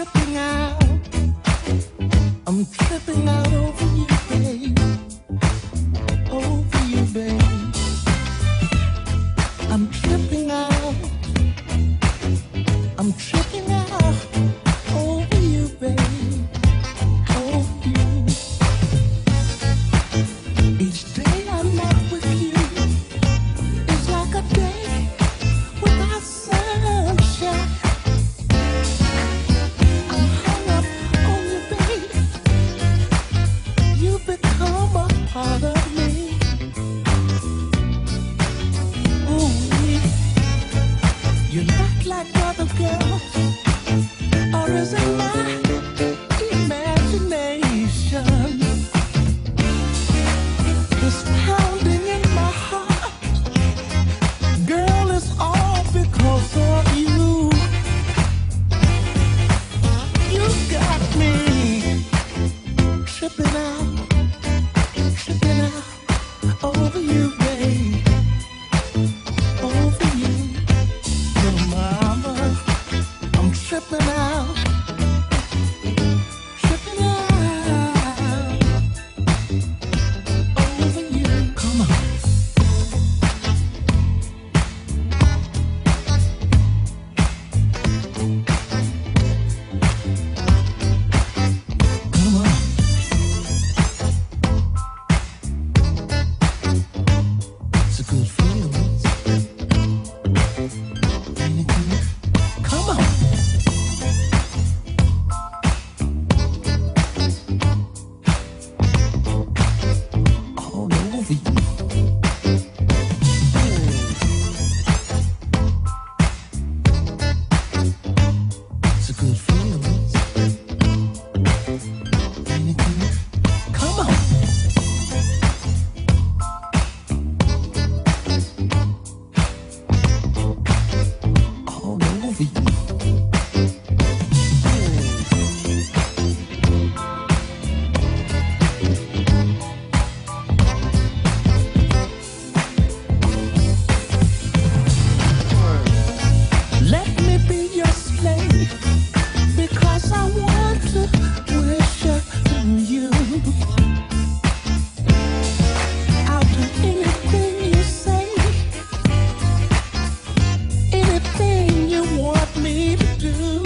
tripping out. I'm tripping out over you, babe. Over you, babe. I'm tripping out. I'm tripping out over you, babe. Over you. Each day I'm not with you is like a day without sunshine. I'm hung up on you, babe. You become a part of me. Ooh, you're not like other girls, or is it my imagination? This pounding in my heart, girl, it's all because of you. You got me tripping out over you, babe, over you. Little mama, I'm tripping out over you. Come on. Come on. It's a good feeling. Ain't it good? Come on. All over you. It's a good feeling. Ain't it good? Come on. All over you. Let me be your slave, because I want to worship you. I'll do anything you say, anything you want me to do.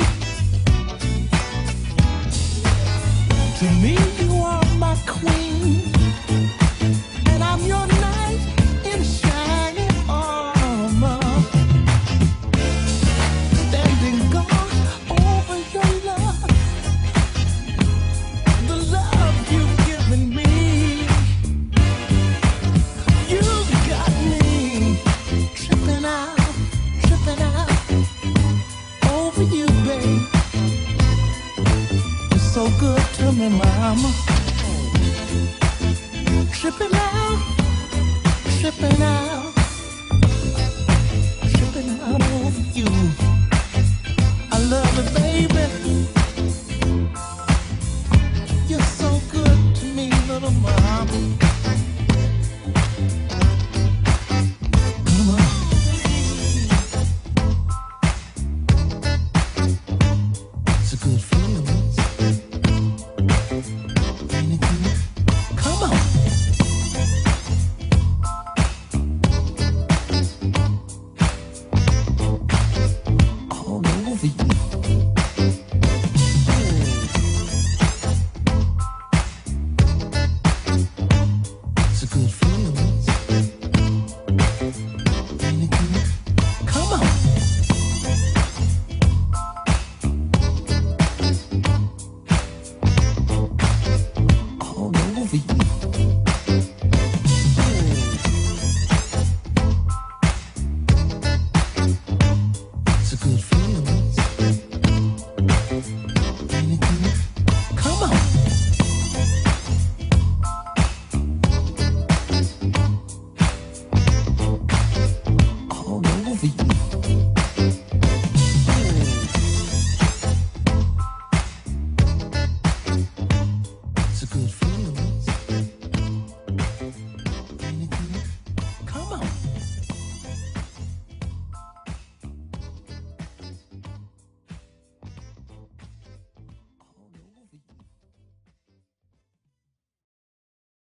To me, you are my queen, and I'm your knight in shining armor. Standing guard over your love, the love you've given me. You got me tripping out over you, babe. You're so good to me, mama. Tripping out